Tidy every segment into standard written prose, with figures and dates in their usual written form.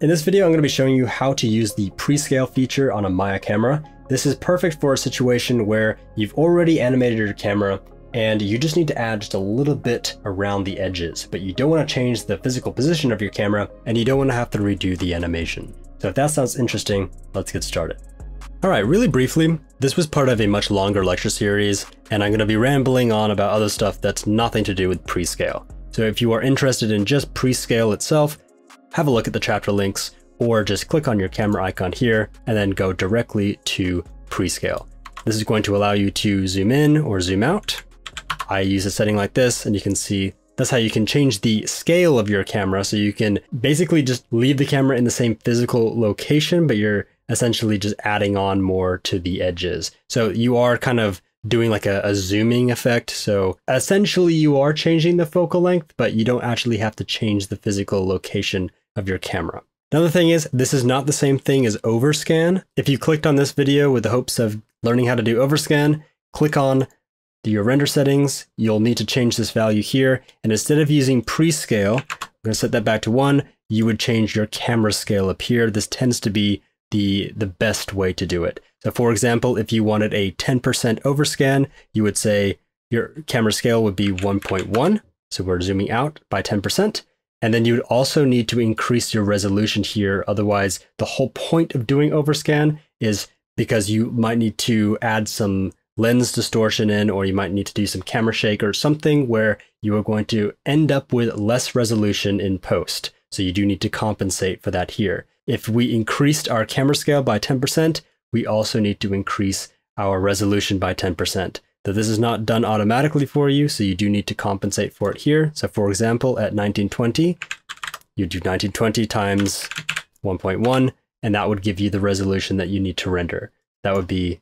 In this video, I'm going to be showing you how to use the Prescale feature on a Maya camera. This is perfect for a situation where you've already animated your camera and you just need to add just a little bit around the edges, but you don't want to change the physical position of your camera and you don't want to have to redo the animation. So if that sounds interesting, let's get started. All right, really briefly, this was part of a much longer lecture series, and I'm going to be rambling on about other stuff that's nothing to do with Prescale. So if you are interested in just Prescale itself, have a look at the chapter links, or just click on your camera icon here and then go directly to Prescale. This is going to allow you to zoom in or zoom out. I use a setting like this, and you can see that's how you can change the scale of your camera. So you can basically just leave the camera in the same physical location, but you're essentially just adding on more to the edges. So you are kind of doing like a zooming effect. So essentially you are changing the focal length, but you don't actually have to change the physical location of your camera. Another thing is, this is not the same thing as Overscan. If you clicked on this video with the hopes of learning how to do Overscan, click on your render settings. You'll need to change this value here. And instead of using Prescale, I'm going to set that back to 1, you would change your camera scale up here. This tends to be the best way to do it. So for example, if you wanted a 10% overscan, you would say your camera scale would be 1.1. So we're zooming out by 10%. And then you would also need to increase your resolution here. Otherwise, the whole point of doing overscan is because you might need to add some lens distortion in, or you might need to do some camera shake or something where you are going to end up with less resolution in post. So you do need to compensate for that here. If we increased our camera scale by 10%, we also need to increase our resolution by 10%. So this is not done automatically for you, so you do need to compensate for it here. So for example, at 1920, you do 1920 times 1.1, and that would give you the resolution that you need to render. That would be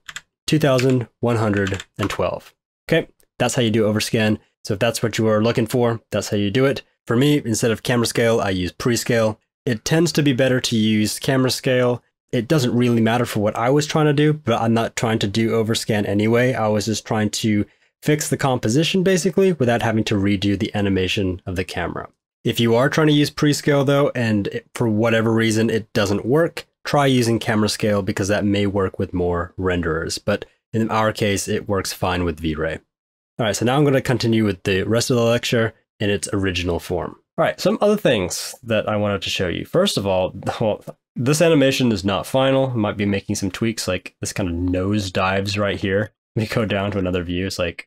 2112. Okay, that's how you do overscan. So if that's what you are looking for, that's how you do it. For me, instead of camera scale, I use Prescale. It tends to be better to use camera scale. It doesn't really matter for what I was trying to do, but I'm not trying to do overscan anyway. I was just trying to fix the composition basically without having to redo the animation of the camera. If you are trying to use Prescale though, and for whatever reason it doesn't work, try using camera scale because that may work with more renderers. But in our case, it works fine with vray. All right, so now I'm going to continue with the rest of the lecture in its original form. All right, some other things that I wanted to show you. First of all, this animation is not final. I might be making some tweaks, like this kind of nose dives right here. Let me go down to another view. It's like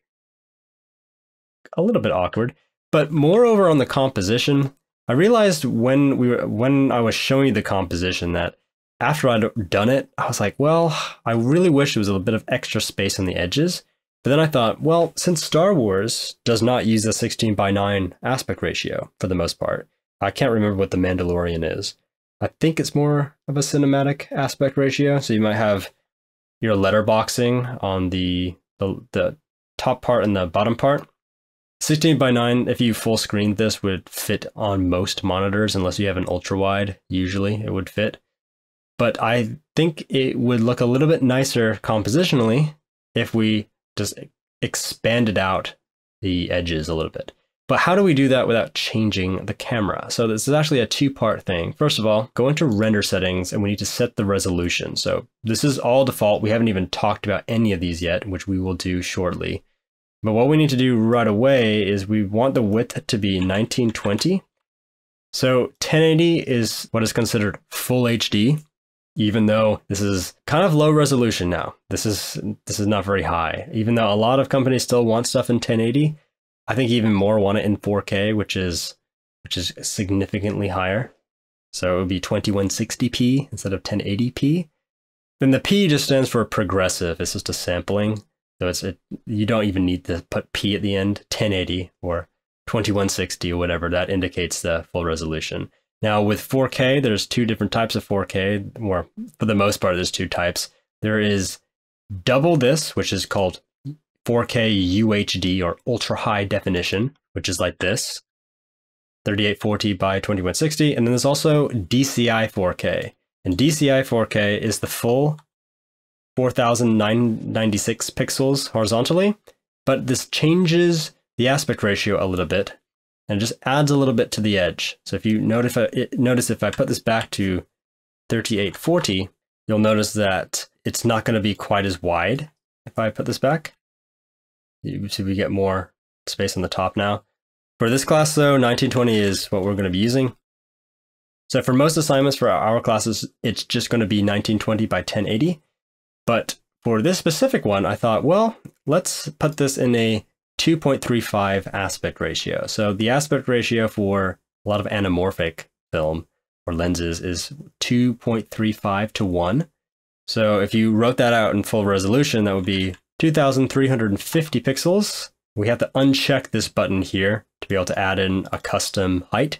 a little bit awkward. But moreover on the composition, I realized when I was showing you the composition that after I'd done it, I was like, well, I really wish there was a little bit of extra space on the edges. But then I thought, well, since Star Wars does not use a 16:9 aspect ratio for the most part, I can't remember what the Mandalorian is. I think it's more of a cinematic aspect ratio. So you might have your letterboxing on the top part and the bottom part. 16:9, if you full screen this, would fit on most monitors unless you have an ultra wide. Usually it would fit. But I think it would look a little bit nicer compositionally if we just expanded out the edges a little bit. But how do we do that without changing the camera? So this is actually a two-part thing. First of all, go into render settings and we need to set the resolution. So this is all default. We haven't even talked about any of these yet, which we will do shortly. But what we need to do right away is we want the width to be 1920. So 1080 is what is considered full HD. Even though this is kind of low resolution now. This is not very high. Even though a lot of companies still want stuff in 1080, I think even more want it in 4K, which is significantly higher. So it would be 2160p instead of 1080p. Then the P just stands for progressive. It's just a sampling. So you don't even need to put P at the end. 1080 or 2160 or whatever, that indicates the full resolution. Now with 4K, there's two different types of 4K, or for the most part, there's two types. There is double this, which is called 4K UHD or ultra high definition, which is like this, 3840 by 2160. And then there's also DCI 4K. And DCI 4K is the full 4996 pixels horizontally, but this changes the aspect ratio a little bit. and it just adds a little bit to the edge. So if you notice if I put this back to 3840, you'll notice that it's not going to be quite as wide if I put this back. You see we get more space on the top now. For this class though, 1920 is what we're going to be using. So for most assignments for our classes, it's just going to be 1920 by 1080. But for this specific one, I thought, well, let's put this in a 2.35 aspect ratio. So the aspect ratio for a lot of anamorphic film or lenses is 2.35 to 1. So if you wrote that out in full resolution, that would be 2,350 pixels. We have to uncheck this button here to be able to add in a custom height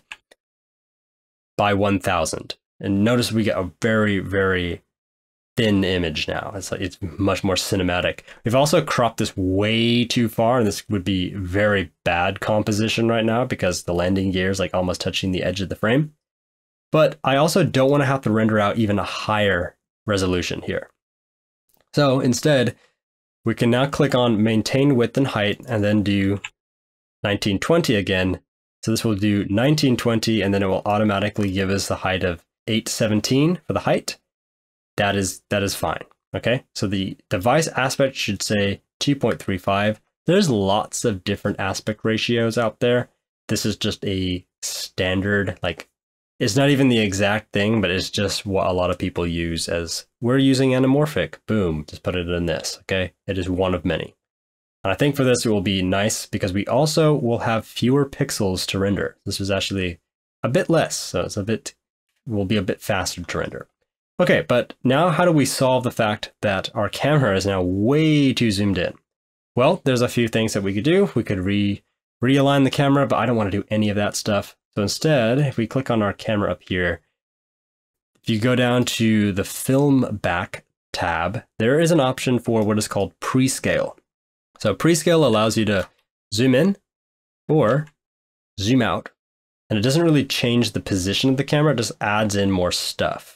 by 1,000. And notice we get a very, very thin image now. It's much more cinematic. We've also cropped this way too far, and this would be very bad composition right now because the landing gear is like almost touching the edge of the frame. But I also don't want to have to render out even a higher resolution here. So instead, we can now click on maintain width and height and then do 1920 again. So this will do 1920 and then it will automatically give us the height of 817 for the height. That is fine. Okay, so the device aspect should say 2.35. There's lots of different aspect ratios out there. This is just a standard, like it's not even the exact thing, but it's just what a lot of people use as we're using anamorphic. Boom, just put it in this. Okay, it is one of many. And I think for this, it will be nice because we also will have fewer pixels to render. This is actually a bit less, so it's will be a bit faster to render. Okay, but now how do we solve the fact that our camera is now way too zoomed in? Well, there's a few things that we could do. We could realign the camera, but I don't want to do any of that stuff. So instead, if we click on our camera up here, if you go down to the Film Back tab, there is an option for what is called Prescale. So Prescale allows you to zoom in or zoom out, and it doesn't really change the position of the camera, it just adds in more stuff.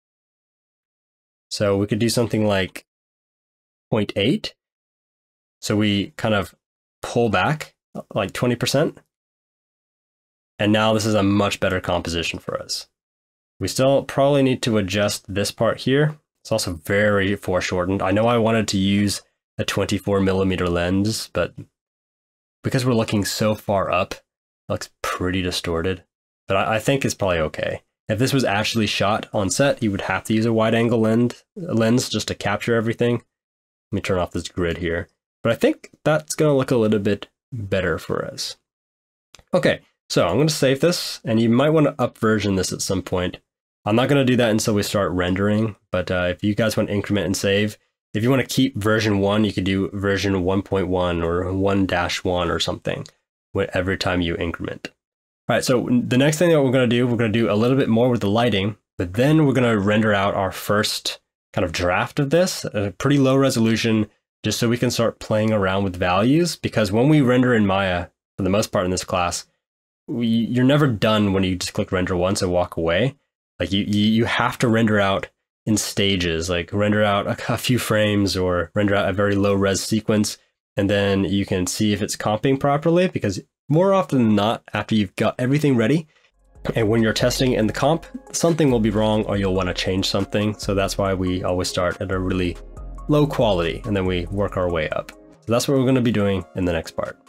So we could do something like 0.8. So we kind of pull back like 20%. And now this is a much better composition for us. We still probably need to adjust this part here. It's also very foreshortened. I know I wanted to use a 24mm lens, but because we're looking so far up, it looks pretty distorted. But I think it's probably okay. If this was actually shot on set, you would have to use a wide angle lens just to capture everything. Let me turn off this grid here. But I think that's going to look a little bit better for us. Okay, so I'm going to save this, and you might want to upversion this at some point. I'm not going to do that until we start rendering, but if you guys want to increment and save, if you want to keep version 1, you could do version 1.1 or 1-1 or something every time you increment. All right, so the next thing that we're going to do a little bit more with the lighting, but then we're going to render out our first kind of draft of this at a pretty low resolution, just so we can start playing around with values. Because when we render in Maya, for the most part in this class, you're never done when you just click render once and walk away. Like you have to render out in stages, like render out a few frames or render out a very low res sequence, and then you can see if it's comping properly, because more often than not, after you've got everything ready, and when you're testing in the comp, something will be wrong or you'll want to change something. So that's why we always start at a really low quality and then we work our way up. So that's what we're going to be doing in the next part.